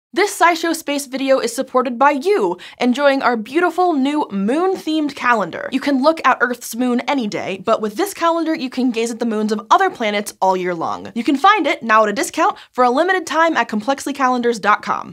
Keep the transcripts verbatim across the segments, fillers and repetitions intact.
This SciShow Space video is supported by you, enjoying our beautiful new moon-themed calendar. You can look at Earth's moon any day, but with this calendar you can gaze at the moons of other planets all year long. You can find it, now at a discount, for a limited time at complexly calendars dot com.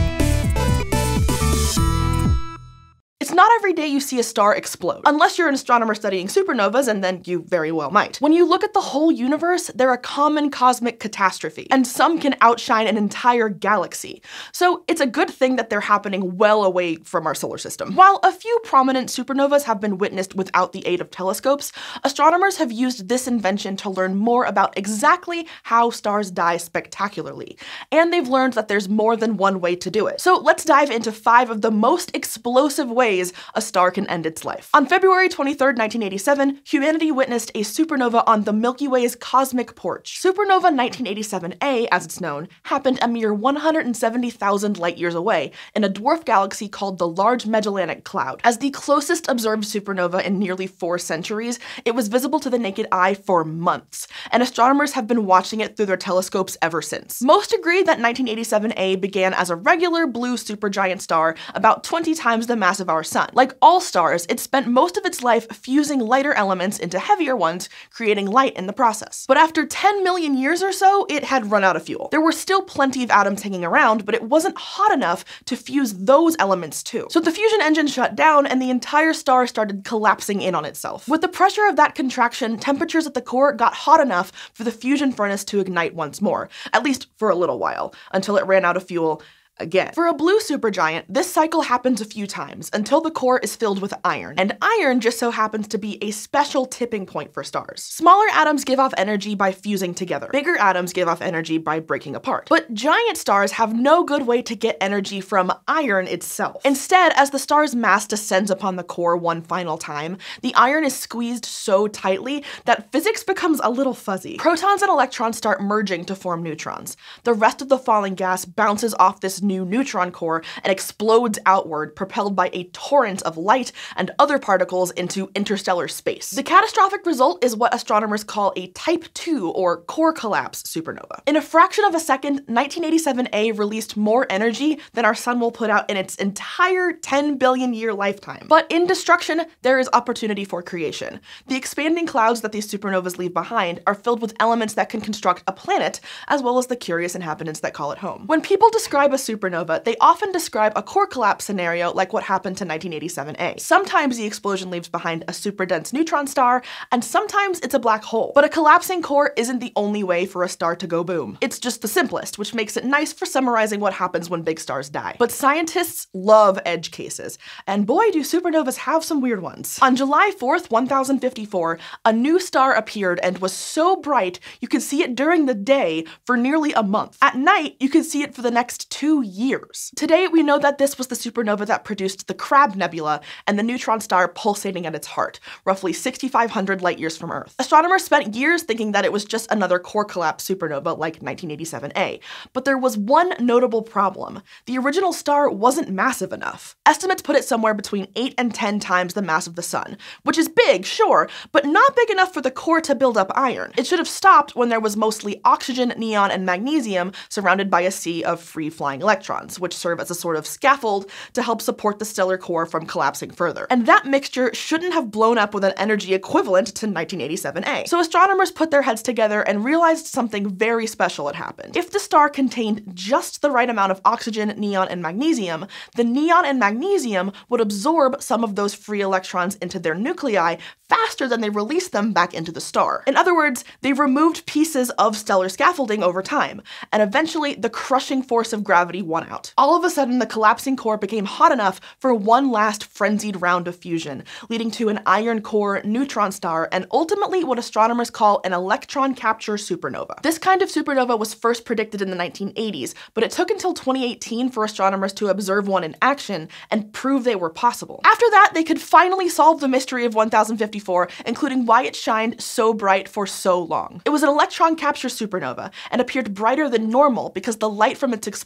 It's not every day you see a star explode, unless you're an astronomer studying supernovas, and then you very well might. When you look at the whole universe, they're a common cosmic catastrophe, and some can outshine an entire galaxy. So it's a good thing that they're happening well away from our solar system. While a few prominent supernovas have been witnessed without the aid of telescopes, astronomers have used this invention to learn more about exactly how stars die spectacularly. And they've learned that there's more than one way to do it. So let's dive into five of the most explosive ways a star can end its life. On February twenty-third, nineteen eighty-seven, humanity witnessed a supernova on the Milky Way's cosmic porch. Supernova nineteen eighty-seven A, as it's known, happened a mere one hundred seventy thousand light years away in a dwarf galaxy called the Large Magellanic Cloud. As the closest observed supernova in nearly four centuries, it was visible to the naked eye for months, and astronomers have been watching it through their telescopes ever since. Most agree that nineteen eighty-seven A began as a regular blue supergiant star about twenty times the mass of our sun. Like all stars, it spent most of its life fusing lighter elements into heavier ones, creating light in the process. But after ten million years or so, it had run out of fuel. There were still plenty of atoms hanging around, but it wasn't hot enough to fuse those elements too. So the fusion engine shut down and the entire star started collapsing in on itself. With the pressure of that contraction, temperatures at the core got hot enough for the fusion furnace to ignite once more, at least for a little while, until it ran out of fuel again. For a blue supergiant, this cycle happens a few times until the core is filled with iron, and iron just so happens to be a special tipping point for stars. Smaller atoms give off energy by fusing together. Bigger atoms give off energy by breaking apart. But giant stars have no good way to get energy from iron itself. Instead, as the star's mass descends upon the core one final time, the iron is squeezed so tightly that physics becomes a little fuzzy. Protons and electrons start merging to form neutrons. The rest of the falling gas bounces off this new neutron core and explodes outward, propelled by a torrent of light and other particles into interstellar space. The catastrophic result is what astronomers call a type two or core collapse supernova. In a fraction of a second, nineteen eighty-seven A released more energy than our sun will put out in its entire ten billion year lifetime. But in destruction, there is opportunity for creation. The expanding clouds that these supernovas leave behind are filled with elements that can construct a planet, as well as the curious inhabitants that call it home. When people describe a supernova, they often describe a core collapse scenario like what happened to nineteen eighty-seven A. Sometimes the explosion leaves behind a super dense neutron star, and sometimes it's a black hole. But a collapsing core isn't the only way for a star to go boom. It's just the simplest, which makes it nice for summarizing what happens when big stars die. But scientists love edge cases, and boy do supernovas have some weird ones. On July fourth, one thousand fifty-four, a new star appeared and was so bright you could see it during the day for nearly a month. At night, you could see it for the next two years. Today, we know that this was the supernova that produced the Crab Nebula and the neutron star pulsating at its heart, roughly sixty-five hundred light years from Earth. Astronomers spent years thinking that it was just another core collapse supernova like nineteen eighty-seven A, but there was one notable problem. The original star wasn't massive enough. Estimates put it somewhere between eight and ten times the mass of the sun, which is big, sure, but not big enough for the core to build up iron. It should have stopped when there was mostly oxygen, neon, and magnesium surrounded by a sea of free-flying electrons, which serve as a sort of scaffold to help support the stellar core from collapsing further. And that mixture shouldn't have blown up with an energy equivalent to nineteen eighty-seven A. So astronomers put their heads together and realized something very special had happened. If the star contained just the right amount of oxygen, neon, and magnesium, the neon and magnesium would absorb some of those free electrons into their nuclei faster than they released them back into the star. In other words, they removed pieces of stellar scaffolding over time, and eventually the crushing force of gravity won out. All of a sudden, the collapsing core became hot enough for one last frenzied round of fusion, leading to an iron core neutron star and ultimately what astronomers call an electron capture supernova. This kind of supernova was first predicted in the nineteen eighties, but it took until twenty eighteen for astronomers to observe one in action and prove they were possible. After that, they could finally solve the mystery of one thousand fifty-four, including why it shined so bright for so long. It was an electron capture supernova and appeared brighter than normal because the light from its explosion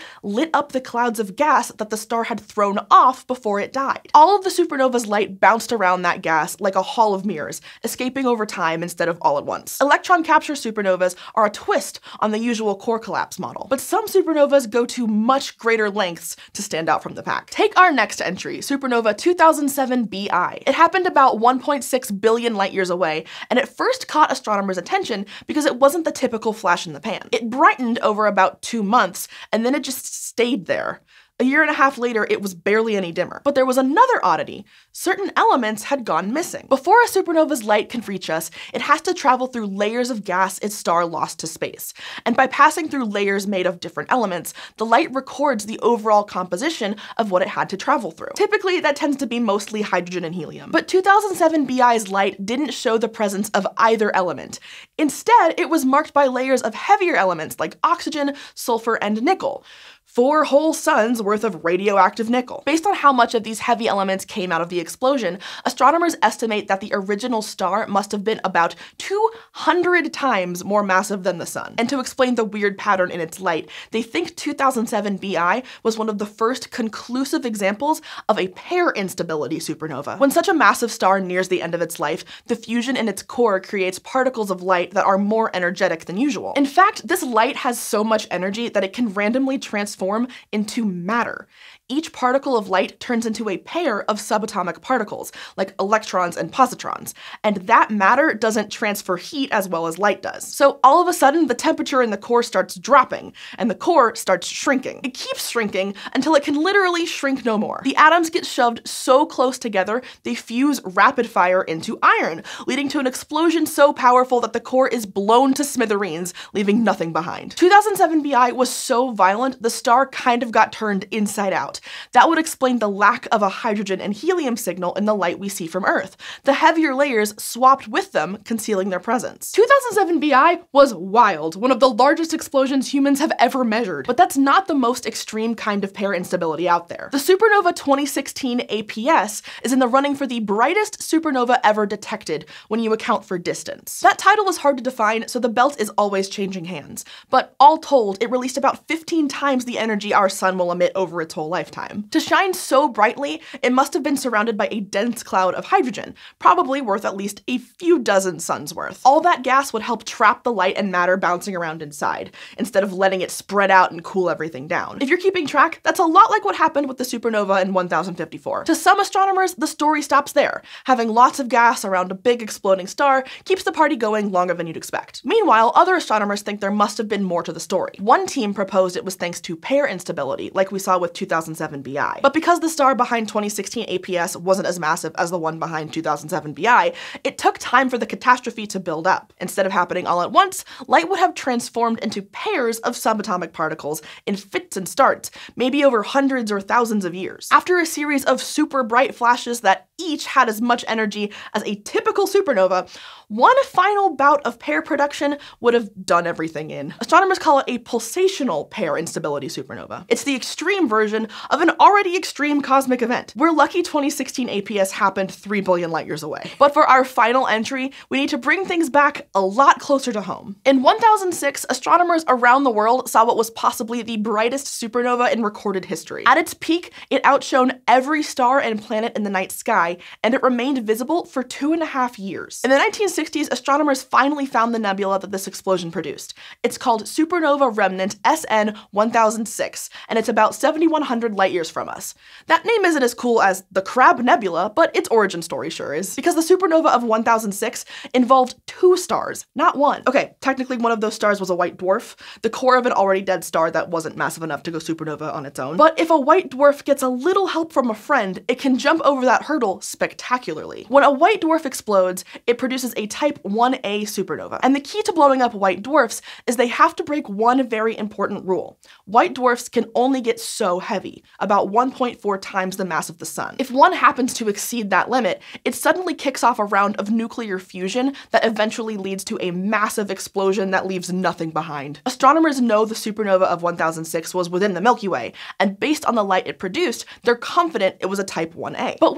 lit up the clouds of gas that the star had thrown off before it died. All of the supernova's light bounced around that gas like a hall of mirrors, escaping over time instead of all at once. Electron capture supernovas are a twist on the usual core collapse model, but some supernovas go to much greater lengths to stand out from the pack. Take our next entry, supernova two thousand seven B I. It happened about one point six billion light years away, and it first caught astronomers' attention because it wasn't the typical flash in the pan. It brightened over about two months, and then it just stayed there. A year and a half later, it was barely any dimmer. But there was another oddity. Certain elements had gone missing. Before a supernova's light can reach us, it has to travel through layers of gas its star lost to space. And by passing through layers made of different elements, the light records the overall composition of what it had to travel through. Typically, that tends to be mostly hydrogen and helium. But two thousand seven B I's light didn't show the presence of either element. Instead, it was marked by layers of heavier elements like oxygen, sulfur, and nickel. Four whole suns worth of radioactive nickel. Based on how much of these heavy elements came out of the explosion, astronomers estimate that the original star must have been about two hundred times more massive than the sun. And to explain the weird pattern in its light, they think two thousand seven B I was one of the first conclusive examples of a pair instability supernova. When such a massive star nears the end of its life, the fusion in its core creates particles of light that are more energetic than usual. In fact, this light has so much energy that it can randomly transform into matter. Each particle of light turns into a pair of subatomic particles, like electrons and positrons, and that matter doesn't transfer heat as well as light does. So all of a sudden, the temperature in the core starts dropping, and the core starts shrinking. It keeps shrinking until it can literally shrink no more. The atoms get shoved so close together, they fuse rapid fire into iron, leading to an explosion so powerful that the core is blown to smithereens, leaving nothing behind. two thousand seven B I was so violent, the star kind of got turned inside out. That would explain the lack of a hydrogen and helium signal in the light we see from Earth. The heavier layers swapped with them, concealing their presence. two thousand seven B I was wild, one of the largest explosions humans have ever measured, but that's not the most extreme kind of pair instability out there. The supernova twenty sixteen A P S is in the running for the brightest supernova ever detected when you account for distance. That title is hard to define, so the belt is always changing hands, but all told, it released about fifteen times the energy our sun will emit over its whole lifetime. To shine so brightly, it must have been surrounded by a dense cloud of hydrogen, probably worth at least a few dozen suns worth. All that gas would help trap the light and matter bouncing around inside, instead of letting it spread out and cool everything down. If you're keeping track, that's a lot like what happened with the supernova in one thousand fifty-four. To some astronomers, the story stops there. Having lots of gas around a big exploding star keeps the party going longer than you'd expect. Meanwhile, other astronomers think there must have been more to the story. One team proposed it was thanks to pair instability, like we saw with two thousand seven B I. But because the star behind twenty sixteen A P S wasn't as massive as the one behind two thousand seven B I, it took time for the catastrophe to build up. Instead of happening all at once, light would have transformed into pairs of subatomic particles in fits and starts, maybe over hundreds or thousands of years. After a series of super bright flashes that each had as much energy as a typical supernova, one final bout of pair production would have done everything in. Astronomers call it a pulsational pair instability supernova. It's the extreme version of an already extreme cosmic event. We're lucky twenty sixteen A P S happened three billion light years away. But for our final entry, we need to bring things back a lot closer to home. In one thousand six, astronomers around the world saw what was possibly the brightest supernova in recorded history. At its peak, it outshone every star and planet in the night sky, and it remained visible for two and a half years. In the nineteen sixties, astronomers finally found the nebula that this explosion produced. It's called Supernova Remnant S N one thousand six, and it's about seventy-one hundred light years from us. That name isn't as cool as the Crab Nebula, but its origin story sure is, because the supernova of one thousand six involved two stars, not one. Okay, technically one of those stars was a white dwarf, the core of an already dead star that wasn't massive enough to go supernova on its own. But if a white dwarf gets a little help from a friend, it can jump over that hurdle spectacularly. When a white dwarf explodes, it produces a type one A supernova. And the key to blowing up white dwarfs is they have to break one very important rule. White dwarfs can only get so heavy, about one point four times the mass of the sun. If one happens to exceed that limit, it suddenly kicks off a round of nuclear fusion that eventually leads to a massive explosion that leaves nothing behind. Astronomers know the supernova of one thousand six was within the Milky Way, and based on the light it produced, they're confident it was a type one A. But we don't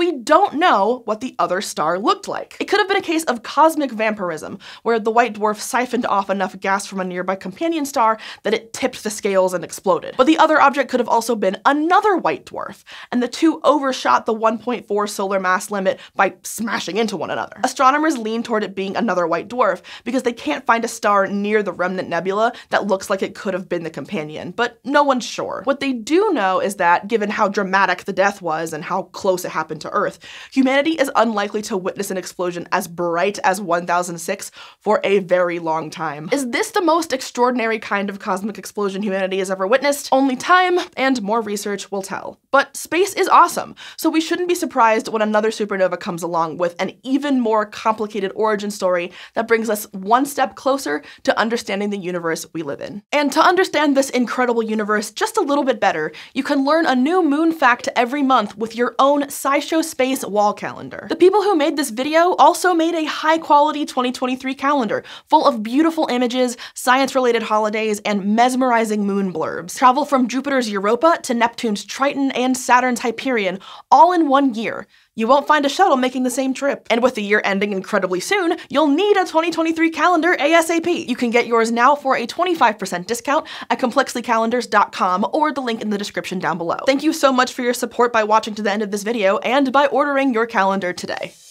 don't know what the other star looked like. It could have been a case of cosmic vampirism, where the white dwarf siphoned off enough gas from a nearby companion star that it tipped the scales and exploded. But the other object could have also been another white dwarf, and the two overshot the one point four solar mass limit by smashing into one another. Astronomers lean toward it being another white dwarf because they can't find a star near the remnant nebula that looks like it could have been the companion, but no one's sure. What they do know is that, given how dramatic the death was and how close it happened to Earth, humanity is unlikely to witness an explosion as bright as one thousand six for a very long time. Is this the most extraordinary kind of cosmic explosion humanity has ever witnessed? Only time and more research will tell. But space is awesome, so we shouldn't be surprised when another supernova comes along with an even more complicated origin story that brings us one step closer to understanding the universe we live in. And to understand this incredible universe just a little bit better, you can learn a new moon fact every month with your own SciShow Space wall calendar. The people who made this video also made a high-quality twenty twenty-three calendar full of beautiful images, science-related holidays, and mesmerizing moon blurbs. Travel from Jupiter's Europa to Neptune's Triton and Saturn's Hyperion, all in one year. You won't find a shuttle making the same trip. And with the year ending incredibly soon, you'll need a twenty twenty-three calendar ASAP. You can get yours now for a twenty-five percent discount at complexly calendars dot com or the link in the description down below. Thank you so much for your support by watching to the end of this video and by ordering your calendar today.